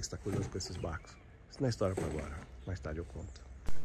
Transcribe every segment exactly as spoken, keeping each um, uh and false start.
que está curioso com esses barcos. Isso não é história para agora. Mais tarde eu conto.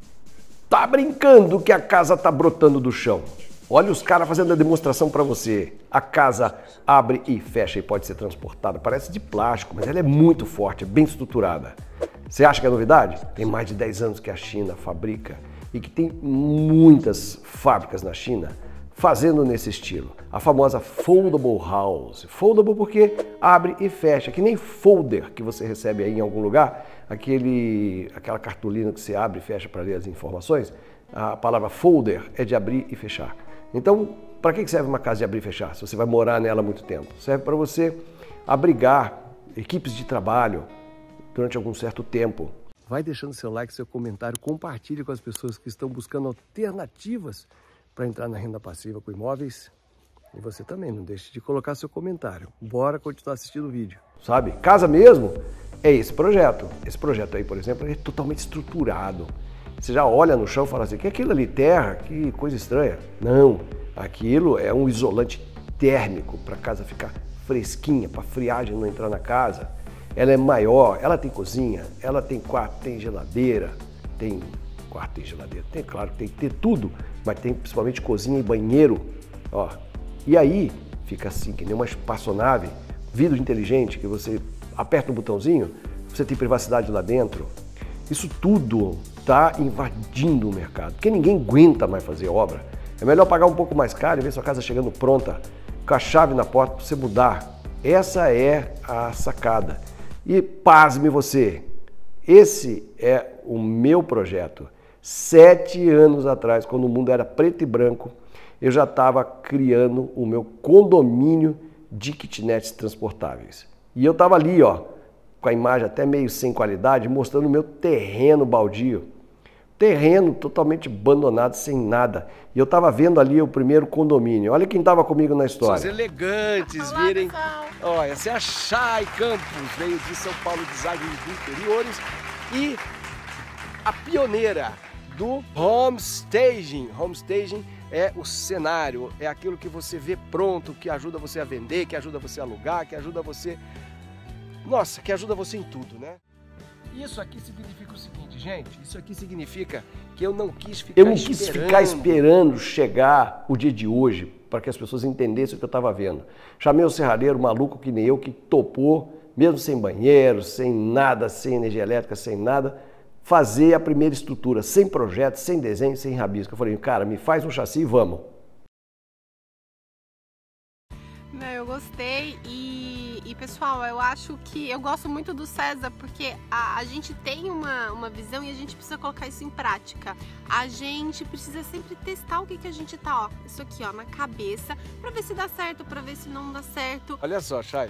Tá brincando que a casa tá brotando do chão? Olha os caras fazendo a demonstração para você. A casa abre e fecha e pode ser transportada. Parece de plástico, mas ela é muito forte, bem estruturada. Você acha que é novidade? Tem mais de dez anos que a China fabrica e que tem muitas fábricas na China fazendo nesse estilo. A famosa Foldable House. Foldable porque abre e fecha, que nem folder que você recebe aí em algum lugar, aquele, aquela cartolina que você abre e fecha para ler as informações. A palavra folder é de abrir e fechar. Então, para que serve uma casa de abrir e fechar, se você vai morar nela há muito tempo? Serve para você abrigar equipes de trabalho durante algum certo tempo. Vai deixando seu like, seu comentário, compartilhe com as pessoas que estão buscando alternativas para entrar na renda passiva com imóveis. E você também, não deixe de colocar seu comentário. Bora continuar assistindo o vídeo. Sabe, casa mesmo é esse projeto. Esse projeto aí, por exemplo, é totalmente estruturado. Você já olha no chão e fala assim, que é aquilo ali, terra? Que coisa estranha. Não, aquilo é um isolante térmico para a casa ficar fresquinha, para a friagem não entrar na casa. Ela é maior, ela tem cozinha, ela tem quarto, tem geladeira, tem quarto, tem geladeira, tem, claro, tem que ter tudo, mas tem principalmente cozinha e banheiro, ó. E aí fica assim, que nem uma espaçonave, vidro inteligente, que você aperta um botãozinho, você tem privacidade lá dentro. Isso tudo está invadindo o mercado, porque ninguém aguenta mais fazer obra. É melhor pagar um pouco mais caro e ver sua casa chegando pronta, com a chave na porta para você mudar. Essa é a sacada. E pasme você, esse é o meu projeto. Sete anos atrás, quando o mundo era preto e branco, eu já estava criando o meu condomínio de kitnets transportáveis. E eu estava ali, ó, com a imagem até meio sem qualidade, mostrando o meu terreno baldio. Terreno totalmente abandonado, sem nada. E eu estava vendo ali o primeiro condomínio. Olha quem estava comigo na história. Os elegantes, Olá, virem. pessoal. Olha, essa é a Chay Campos, veio de São Paulo Design de Interiores e a pioneira do home staging. Home staging é o cenário, é aquilo que você vê pronto, que ajuda você a vender, que ajuda você a alugar, que ajuda você... Nossa, que ajuda você em tudo, né? Isso aqui significa o seguinte, gente, isso aqui significa que eu não quis ficar Eu não quis esperando. ficar esperando chegar o dia de hoje para que as pessoas entendessem o que eu estava vendo. Chamei o serralheiro maluco que nem eu, que topou, mesmo sem banheiro, sem nada, sem energia elétrica, sem nada, fazer a primeira estrutura, sem projeto, sem desenho, sem rabisco. Eu falei, cara, me faz um chassi e vamos. Não, eu gostei e, e pessoal, eu acho que eu gosto muito do César porque a, a gente tem uma, uma visão e a gente precisa colocar isso em prática. A gente precisa sempre testar o que, que a gente tá, ó, isso aqui, ó, na cabeça, pra ver se dá certo, pra ver se não dá certo. Olha só, Chay,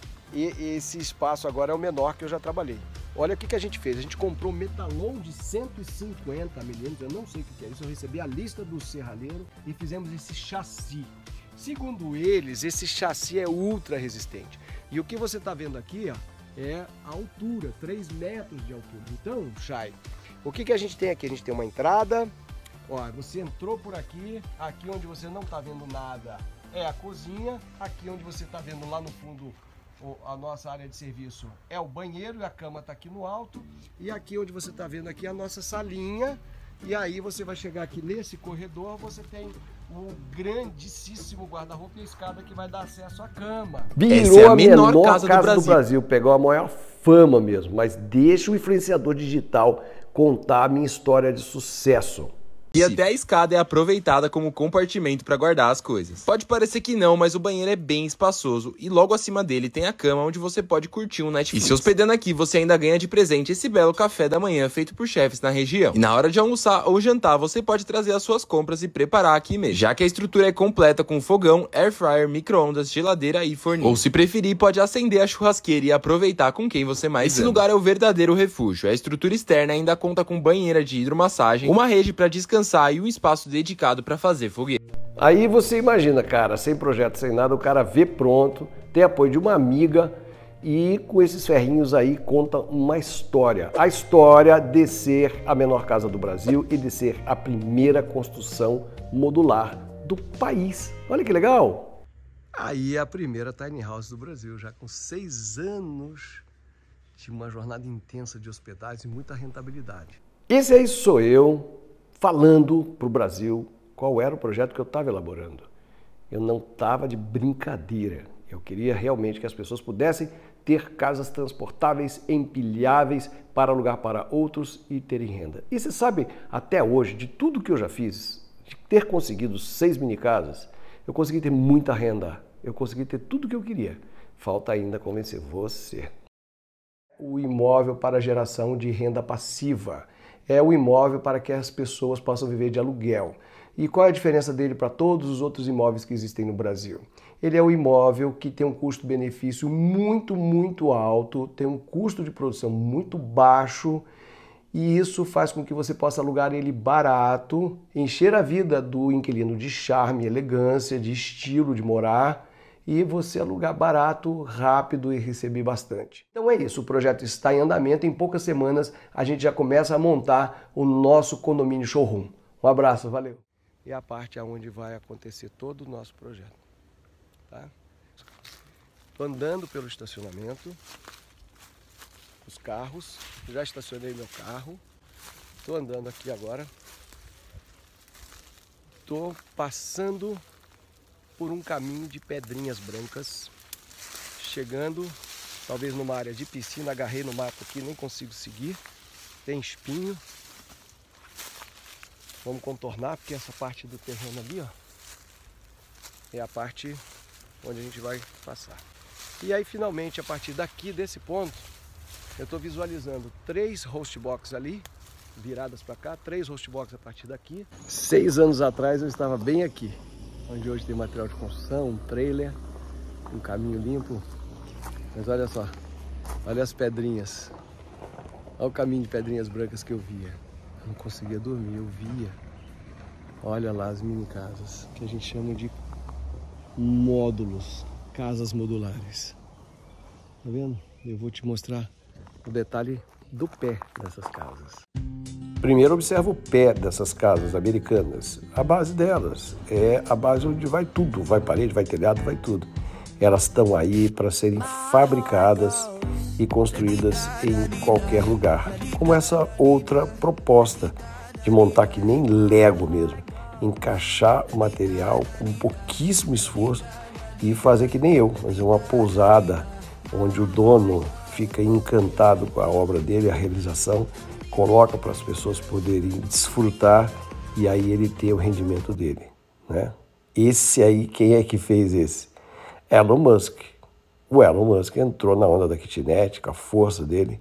e esse espaço agora é o menor que eu já trabalhei. Olha o que, que a gente fez, a gente comprou um metalon de cento e cinquenta milímetros, eu não sei o que, que é isso, eu recebi a lista do serralheiro e fizemos esse chassi. Segundo eles, esse chassi é ultra resistente. E o que você está vendo aqui, ó, é a altura, três metros de altura. Então, Chay, o que, que a gente tem aqui? A gente tem uma entrada, ó, você entrou por aqui, aqui onde você não está vendo nada é a cozinha, aqui onde você está vendo lá no fundo a nossa área de serviço é o banheiro e a cama está aqui no alto. E aqui onde você está vendo aqui é a nossa salinha. E aí você vai chegar aqui nesse corredor, você tem o grandíssimo guarda-roupa e a escada que vai dar acesso à cama. Virou é a, a menor, menor casa, casa do, Brasil. do Brasil, pegou a maior fama mesmo, mas deixa o influenciador digital contar a minha história de sucesso. E até a escada é aproveitada como compartimento para guardar as coisas. Pode parecer que não, mas o banheiro é bem espaçoso e logo acima dele tem a cama onde você pode curtir um Netflix. E se hospedando aqui, você ainda ganha de presente esse belo café da manhã feito por chefes na região. E na hora de almoçar ou jantar, você pode trazer as suas compras e preparar aqui mesmo. Já que a estrutura é completa com fogão, air fryer, micro-ondas, geladeira e forninho. Ou se preferir, pode acender a churrasqueira e aproveitar com quem você mais Esse ama. lugar é o verdadeiro refúgio. A estrutura externa ainda conta com banheira de hidromassagem, uma rede para descansar e um espaço dedicado para fazer fogueira. Aí você imagina, cara, sem projeto, sem nada, o cara vê pronto, tem apoio de uma amiga e com esses ferrinhos aí conta uma história. A história de ser a menor casa do Brasil e de ser a primeira construção modular do país. Olha que legal! Aí a primeira tiny house do Brasil, já com seis anos de uma jornada intensa de hospedagem e muita rentabilidade. Esse aí sou eu falando para o Brasil qual era o projeto que eu estava elaborando. Eu não estava de brincadeira. Eu queria realmente que as pessoas pudessem ter casas transportáveis, empilháveis, para alugar para outros e terem renda. E você sabe, até hoje, de tudo que eu já fiz, de ter conseguido seis mini casas, eu consegui ter muita renda. Eu consegui ter tudo que eu queria. Falta ainda convencer você. O imóvel para geração de renda passiva. É o imóvel para que as pessoas possam viver de aluguel. E qual é a diferença dele para todos os outros imóveis que existem no Brasil? Ele é o imóvel que tem um custo-benefício muito, muito alto, tem um custo de produção muito baixo, e isso faz com que você possa alugar ele barato, encher a vida do inquilino de charme, elegância, de estilo de morar, e você alugar barato, rápido e receber bastante. Então é isso, o projeto está em andamento, em poucas semanas a gente já começa a montar o nosso condomínio showroom. Um abraço, valeu! E a parte onde vai acontecer todo o nosso projeto. Tá? Tô andando pelo estacionamento, os carros, já estacionei meu carro, tô andando aqui agora, tô passando por um caminho de pedrinhas brancas, chegando talvez numa área de piscina, agarrei no mato aqui, nem consigo seguir, tem espinho. Vamos contornar, porque essa parte do terreno ali, ó, é a parte onde a gente vai passar. E aí, finalmente, a partir daqui, desse ponto, eu estou visualizando três host box ali, viradas para cá, três host box a partir daqui. Seis anos atrás eu estava bem aqui, onde hoje tem material de construção, um trailer, um caminho limpo. Mas olha só, olha as pedrinhas, olha o caminho de pedrinhas brancas que eu via. Eu não conseguia dormir, eu via. Olha lá as mini casas, que a gente chama de módulos, casas modulares. Tá vendo? Eu vou te mostrar o detalhe do pé dessas casas. Primeiro observa o pé dessas casas americanas. A base delas é a base onde vai tudo, vai parede, vai telhado, vai tudo. Elas estão aí para serem fabricadas e construídas em qualquer lugar. Como essa outra proposta de montar que nem Lego mesmo, encaixar o material com pouquíssimo esforço e fazer que nem eu, fazer uma pousada onde o dono fica encantado com a obra dele, a realização, coloca para as pessoas poderem desfrutar e aí ele ter o rendimento dele, né? Esse aí, quem é que fez esse? Elon Musk. O Elon Musk entrou na onda da kitnet com a força dele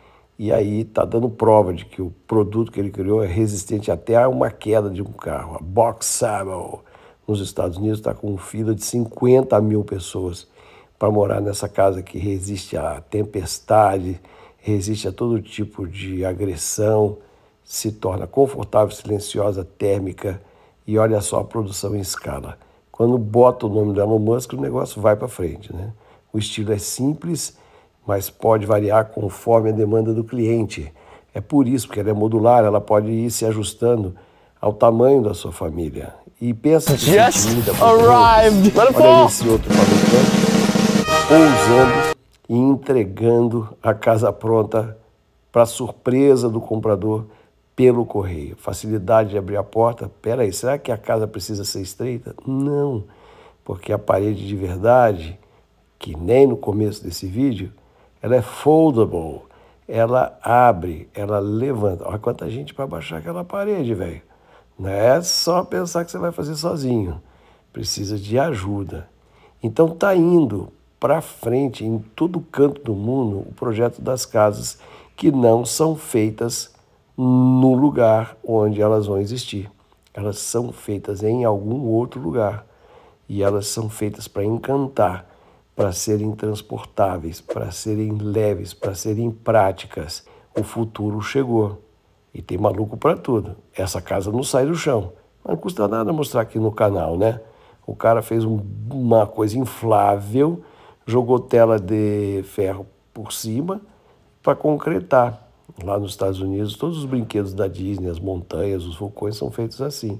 e aí está dando prova de que o produto que ele criou é resistente até a uma queda de um carro. A Boxable, nos Estados Unidos, está com fila de cinquenta mil pessoas para morar nessa casa que resiste à tempestade, resiste a todo tipo de agressão, se torna confortável, silenciosa, térmica e olha só a produção em escala. Quando bota o nome do Elon Musk, o negócio vai para frente, né? O estilo é simples, mas pode variar conforme a demanda do cliente. É por isso, porque ela é modular, ela pode ir se ajustando ao tamanho da sua família. E pensa que Just arrived! Olha esse outro fabricante ousando e entregando a casa pronta para surpresa do comprador pelo correio. Facilidade de abrir a porta. Pera aí, será que a casa precisa ser estreita? Não, porque a parede de verdade, que nem no começo desse vídeo, ela é foldable, ela abre, ela levanta. Olha quanta gente para baixar aquela parede, velho. Não é só pensar que você vai fazer sozinho, precisa de ajuda. Então tá indo para frente em todo canto do mundo o projeto das casas que não são feitas no lugar onde elas vão existir. Elas são feitas em algum outro lugar e elas são feitas para encantar, para serem transportáveis, para serem leves, para serem práticas. O futuro chegou e tem maluco para tudo. Essa casa não sai do chão, mas não custa nada mostrar aqui no canal, né? O cara fez um, uma coisa inflável, jogou tela de ferro por cima para concretar. Lá nos Estados Unidos, todos os brinquedos da Disney, as montanhas, os vulcões são feitos assim.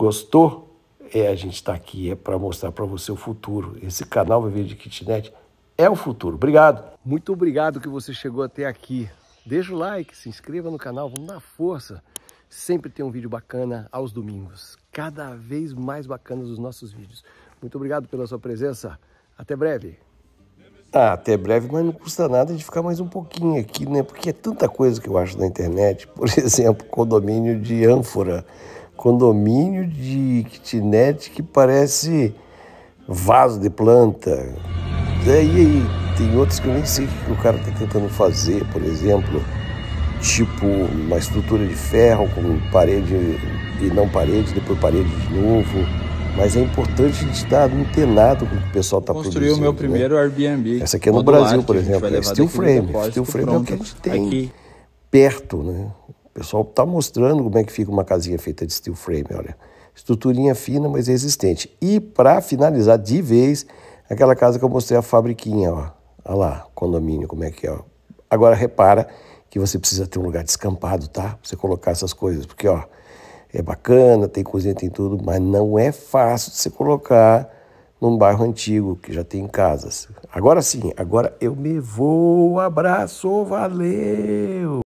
Gostou? É, a gente está aqui é para mostrar para você o futuro. Esse canal vai vir de kitnet é o futuro. Obrigado. Muito obrigado que você chegou até aqui. Deixa o like, se inscreva no canal, vamos dar força. Sempre tem um vídeo bacana aos domingos. Cada vez mais bacanas os nossos vídeos. Muito obrigado pela sua presença. Até breve. Ah, até breve, mas não custa nada de ficar mais um pouquinho aqui, né? Porque é tanta coisa que eu acho na internet. Por exemplo, condomínio de ânfora. Condomínio de kitnet que parece vaso de planta. E aí, tem outros que eu nem sei o que o cara está tentando fazer, por exemplo, tipo uma estrutura de ferro com parede e não parede, depois parede de novo. Mas é importante a gente estar antenado com o que o pessoal está produzindo. Construí o meu primeiro né? Airbnb. Essa aqui é no modular, Brasil, por exemplo, é steel frame. Steel frame é o que a gente tem aqui. perto, né? O pessoal está mostrando como é que fica uma casinha feita de steel frame, olha. Estruturinha fina, mas resistente. E para finalizar de vez, aquela casa que eu mostrei a fabriquinha, ó. Olha lá, condomínio, como é que é, ó. Agora repara que você precisa ter um lugar descampado, tá? Pra você colocar essas coisas, porque, ó, é bacana, tem cozinha, tem tudo, mas não é fácil de você colocar num bairro antigo, que já tem casas. Agora sim, agora eu me vou. Abraço, valeu!